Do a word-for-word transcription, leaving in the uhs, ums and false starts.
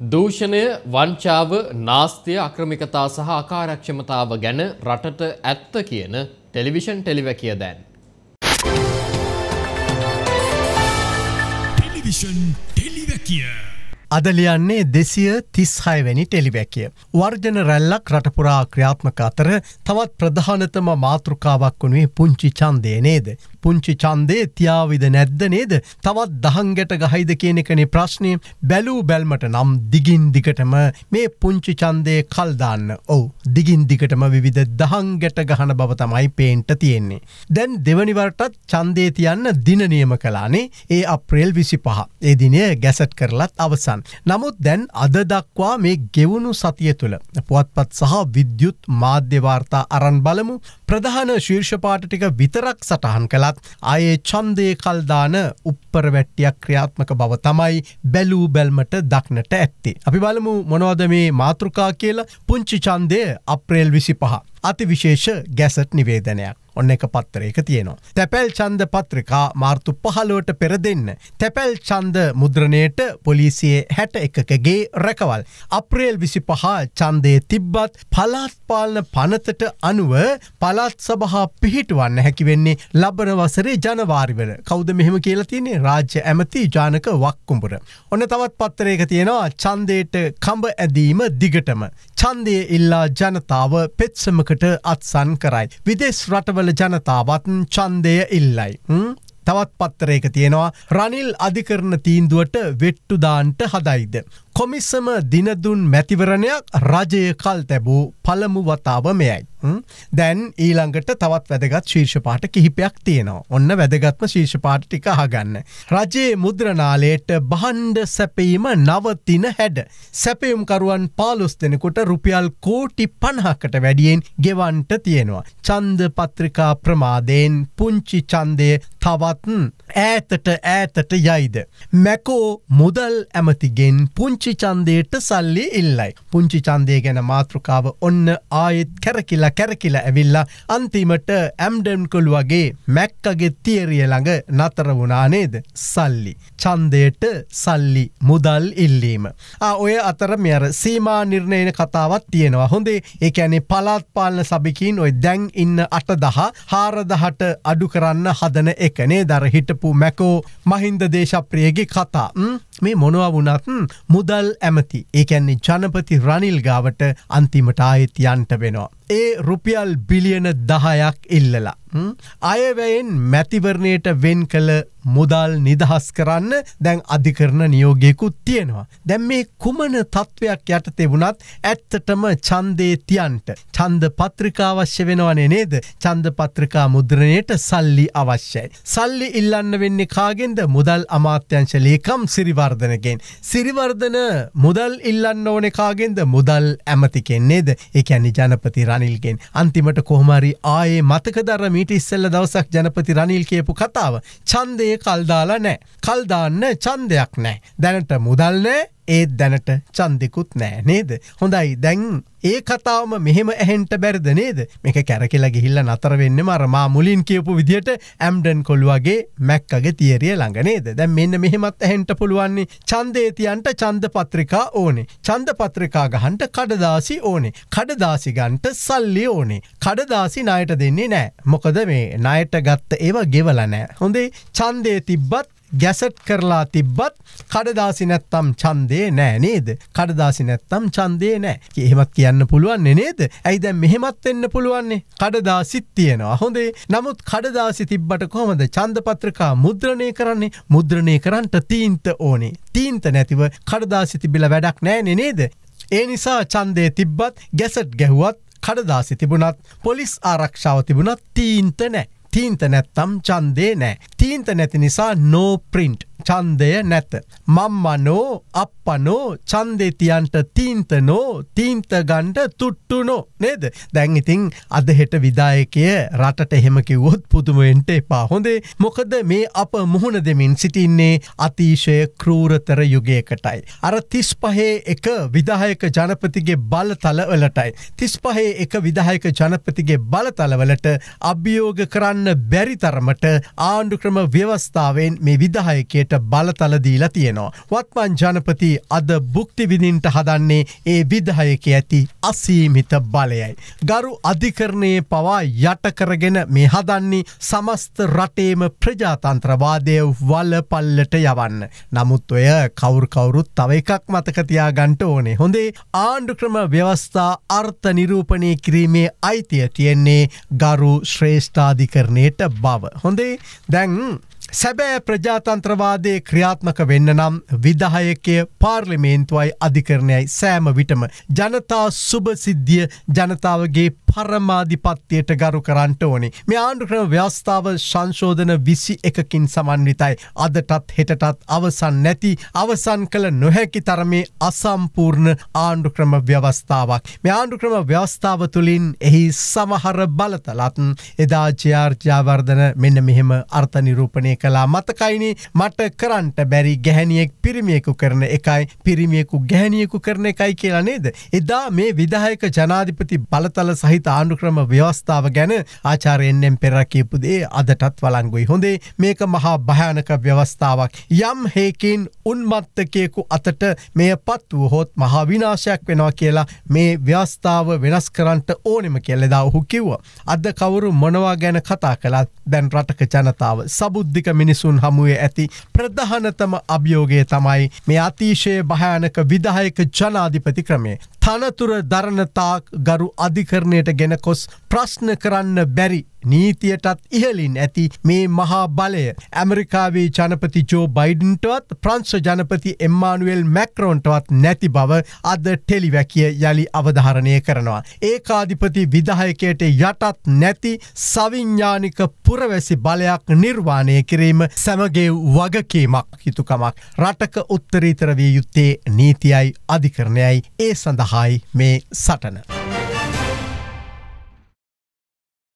දූෂණය, වංචාව, නාස්තිය, අක්‍රමිකතා සහ අකාර්යක්ෂමතාව ගැන රටට ඇත්ත කියන ටෙලිවිෂන් ටෙලිවැකිය දැන්. ටෙලිවිෂන් ටෙලිවැකිය අද ලියන්නේ දෙසිය තිස් හය වැනි ටෙලිවැකිය. වර්ජන රැල්ලක් රටපුරා ක්‍රියාත්මක අතර තවත් ප්‍රධානතම මාතෘකාවක් වුණේ පුංචි ඡන්දය නේද? පුංචි ඡන්දේ තියාවිද නැද්ද නේද? තවත් දහංගට ගහයිද කියන එකනේ ප්‍රශ්නේ. බැලූ බැල්මට නම් දිගින් දිගටම මේ පුංචි ඡන්දේ කල් දාන්න. ඔව් දිගින් දිගටම විවිධ දහංගට ගහන බව තමයි පේන්න තියෙන්නේ. දැන් දෙවනි වරටත් ඡන්දේ තියන්න දින නියම කළානේ. ඒ අප්‍රේල් විසිපහ. ඒ දිනය ගැසට් කරලත් අවසන්. නමුත් දැන් අද දක්වා මේ ගෙවුණු සතිය තුළ පුවත්පත් සහ විද්‍යුත් මාධ්‍ය වාර්තා අරන් බලමු. ප්‍රධාන ශීර්ෂ පාඨ ටික විතරක් සටහන් කළත් ආයේ ඡන්දේ කල් දාන උප්පර වැට්ටියක් ක්‍රියාත්මක බව තමයි බැලූ බැල්මට දක්නට ඇත්තේ. අපි බලමු මොනවද මේ මාතෘකා කියලා. පුංචි ඡන්දය අප්‍රේල් විසිපහ. අතිවිශේෂ ගැසට් නිවේදනයක්. ඔන්න එක පත්තරයක තියෙනවා. තැපැල් ඡන්ද පත්‍රිකා මාර්තු පහළොවට පෙර දෙන්න. තැපැල් ඡන්ද මුද්‍රණයට පොලිසියේ හැට එකකගේ රැකවල්. අප්‍රේල් විසිපහ ඡන්දයේ තිබ්බත් පළාත් පාලන පනතට අනුව පළාත් සභා පිහිටුවන්න හැකි වෙන්නේ ලබන වසරේ ජනවාරිවල. කවුද මෙහෙම කියලා තියෙන්නේ? රාජ්‍ය ඇමති ජානක වක්කුඹුර. ඔන්න තවත් පත්තරයක තියෙනවා ඡන්දයට කඹ ඇදීම දිගටම. ඡන්දයේ ඉල්ලා ජනතාව පෙත්සමකට අත්සන් කරයි. විදේශ රටවල ජනතාවත් ඡන්දය ඉල්ලයි. තවත් පත්තරයක තියෙනවා රනිල් අධිකරණ තීන්දුවට වෙට්ටු දාන්ට හදයිද. කොමිසම දිනදුන් මැතිවරණයක් රජය කල් තැබූ පළමු වතාව මෙයයි. දැන් ඊළඟට තවත් වැදගත් ශීර්ෂ පාඨ කිහිපයක් තියෙනවා. ඔන්න වැදගත්ම ශීර්ෂ පාඨ ටික අහගන්න. රජයේ මුද්‍රණාලයට භාණ්ඩ සැපීම නවතින හැඩ. සැපයුම්කරුවන් පහළොස් දෙනෙකුට රුපියල් කෝටි පනහකට වැඩියෙන් ගෙවන්ට තියෙනවා. ඡන්ද පත්‍රිකා ප්‍රමාදයෙන් පුංචි ඡන්දය තවත් ඈතට ඈතට යයිද. මැකෝ මුදල් ඇමතිගෙන් පුංචි ඡන්දයට සල්ලි ඉල්ලයි. පුංචි ඡන්දය ගැන මාතෘකාව ඔන්න ආයෙත් කැරකිලා කැරකිලා ඇවිල්ලා අන්තිමට ඇම්ඩන් කොළු වගේ මැක්කගේ තියරිය ළඟ නතර වුණා නේද? සල්ලි. ඡන්දයට සල්ලි මුදල් ඉල්ලීම. ආ ඔය අතර මෙර සීමා නිර්ණයන කතාවක් තියෙනවා. හොඳේ. ඒ කියන්නේ පළාත් පාලන සභිකින් ඔය දැන් ඉන්න අටදහ හාරදහට අඩු කරන්න හදන එක නේද? අර හිටපු මැකෝ මහින්ද දේශප්‍රියගේ කතා. මේ මොනවා වුණත් මුදල් ඇමති. ඒ කියන්නේ ජනපති රනිල් ගාවට අන්තිමට ආයෙත් යන්න වෙනවා. ඒ රුපියල් බිලියන දහයක් ඉල්ලලා. අයවැයෙන් මැතිවරණයට වෙන් කළ මුදල් නිදහස් කරන්න දැන් අධිකරණ නියෝගයකුත් තියෙනවා. දැන් මේ කුමන තත්වයක් යටතේ වුණත් ඇත්තටම ඡන්දේ තියන්ට ඡන්ද පත්‍රිකා අවශ්‍ය වෙනවනේ නේද? ඡන්ද පත්‍රිකා මුද්‍රණයට සල්ලි අවශ්‍යයි. සල්ලි ඉල්ලන්න වෙන්නේ කාගෙන්ද? මුදල් අමාත්‍යාංශ ලේකම් සිරිවර්ධනගෙන්. සිරිවර්ධන මුදල් ඉල්ලන්න ඕනේ කාගෙන්ද? මුදල් ඇමතිගෙන් නේද? ඒ කියන්නේ ජනපති රනිල්ගෙන්. අන්තිමට කොහොම හරි ආයේ මතකද අර මීට ඉස්සෙල්ලා දවසක් ජනපති රනිල් කියපු කතාව? ඡන්දේ කල් දාලා නැහැ. කල් දාන්න ඡන්දයක් නැහැ. දැනට මුදල් නැහැ. ඒ දැනට ඡන්දෙකුත් නැහැ නේද? හොඳයි. දැන් ඒ කතාවම මෙහෙම ඇහෙන්න බැරිද නේද? මේක කැරකිලා ගිහිල්ලා නතර වෙන්නෙම අර මා මුලින් කියපු විදියට ඇම්ඩන් කොළු වගේ මැක්කගේ තියරිය ළඟ නේද? දැන් මෙන්න මෙහෙමත් ඇහෙන්න පුළුවන්. ඡන්දේ තියන්ට ඡන්ද පත්‍රිකා ඕනේ. ඡන්ද පත්‍රිකා ගහන්න කඩදාසි ඕනේ. කඩදාසි ගන්නට සල්ලි ඕනේ. කඩදාසි ණයට දෙන්නේ නැහැ. මොකද මේ ණයට ගත්ත ඒවා ගෙවලා නැහැ. හොඳේ. ඡන්දේ තිබ්බත් ගැසට් කරලා තිබ්බත් කඩදාසි නැත්තම් ඡන්දේ නෑ නේද? කඩදාසි නැත්තම් ඡන්දේ නෑ. එහෙමත් කියන්න පුළුවන් නේද? ඇයි දැන් මෙහෙමත් වෙන්න පුළුවන්? කඩදාසිත් තියෙනවා. හොඳේ. නමුත් කඩදාසි තිබ්බට කොහමද ඡන්ද පත්‍රිකා මුද්‍රණය කරන්නේ? මුද්‍රණය කරන්නට තීන්ත ඕනේ. තීන්ත නැතිව කඩදාසි තිබිලා වැඩක් නෑනේ නේද? ඒ නිසා ඡන්දේ තිබ්බත් ගැසට් ගැහුවත් කඩදාසි තිබුණත් පොලිස් ආරක්ෂාව තිබුණත් තීන්ත නෑ. තීන්ත නැත්තම් ඡන්දේ නෑ. තීන්ත නැති නිසා no print. ඡන්දය නැත. මම්මනෝ අප්පනෝ ඡන්දේ තියන්ට තීන්තනෝ තීන්ත ගන්න තුට්ටුනෝ නේද? දැන් ඉතින් අද හෙට විදායකය රටට එහෙම කිව්වොත් පුදුම වෙන්න එපා. හොඳේ. මොකද මේ අප මුහුණ දෙමින් සිටින්නේ අතිශය ක්‍රූරතර යුගයකටයි. අර තිස් පහේ එක විධායක ජනපතිගේ බලතල වලටයි. තිස් පහේ එක විධායක ජනපතිගේ බලතල වලට අභියෝග කරන්න බැරි තරමට ආණ්ඩු ක්‍රම ව්‍යවස්ථාවෙන් මේ විධායකයට අධිකරණයට බලතල දීලා තියෙනවා. වත්මන් ජනපති අද භුක්ති විඳින්නට හදන්නේ ඒ විධායකයේ ඇති අසීමිත බලයයි. ගරු අධිකරණයේ පවා යට කරගෙන මේ හදන්නේ සමස්ත රටේම ප්‍රජාතන්ත්‍රවාදය වලපල්ලට යවන්න. නමුත් ඔය කවුරු කවුරුත් තව එකක් මතක තියාගන්න ඕනේ. හොඳේ ආණ්ඩුක්‍රම ව්‍යවස්ථා අර්ථ නිරූපණය කිරීමේ අයිතිය තියෙන්නේ ගරු ශ්‍රේෂ්ඨාධිකරණයට බව. හොඳේ දැන් සැබෑ ප්‍රජාතන්ත්‍රවාදයේ ක්‍රියාත්මක වෙන්න නම් විධායකය පාර්ලිමේන්තුවයි අධිකරණයයි සෑම විටම ජනතා සුභසිද්ධිය ජනතාවගේ පරමාධිපත්‍යයට ගරු කරන්නට ඕනේ. මේ ආණ්ඩුක්‍රම ව්‍යවස්ථාව සංශෝධන විසි එකකින් සමන්විතයි. අදටත් හෙටටත් අවසන් නැති අවසන් කළ නොහැකි තරමේ අසම්පූර්ණ ආණ්ඩුක්‍රම ව්‍යවස්ථාවක්. මේ ආණ්ඩුක්‍රම ව්‍යවස්ථාව තුළින් එහි සමහර බලතලත් එදා ජේ.ආර්. ජයවර්ධන මෙන්න මෙහෙම අර්ථ නිරූපණය කළා. මතකයිනේ මට කරන්නට බැරි ගැහැණියෙක් පිරිමියෙකු කරන එකයි පිරිමියෙකු ගැහැණියෙකු කරන එකයි කියලා නේද? එදා මේ විධායක ජනාධිපති බලතල සහිත ආණ්ඩුක්‍රම ව්‍යවස්ථාව ගැන ආචාර්ය එන් එම් පෙරේරා කියපු දේ අදටත් වළංගුයි. හොඳේ මේක මහා භයානක ව්‍යවස්ථාවක්. යම් හේකින් උන්මත්තකයෙකු අතට මෙය පත් වුවහොත් මහා විනාශයක් වෙනවා කියලා මේ ව්‍යවස්ථාව වෙනස් කරන්නට ඕනෙම කියලා එදා ඔහු කිව්වා. අද කවුරු මොනවා ගැන කතා කළත් දැන් රටක ජනතාව සබුද්ධික මිනිසුන් හමුවේ ඇති ප්‍රධානතම අභියෝගය තමයි මේ අතිශය භයානක විධායක ජනාධිපති ක්‍රමය. තනතුර දරන තාක් ගරු අධිකරණයට ගෙන කොස් ප්‍රශ්න කරන්න බැරි නීතියටත් ඉහලින් ඇති මේ මහා බලය ඇමරිකාවේ ජනපති ජෝ බයිඩන්ටවත් ප්‍රංශ ජනපති එම්මානුවෙල් මැක්‍රෝන්ටවත් නැති බව අද ටෙලිවැකිය යළි අවධාරණය කරනවා. ඒකාධිපති විධායකයට යටත් නැති සවිඥානික පුරවැසි බලයක් නිර්වාණය කිරීම සැමගේ වගකීමක් යුතුකමක්. රටක උත්තරීතර විය යුත්තේ නීතියයි අධිකරණයයි. ඒ සඳහායි මේ සටන.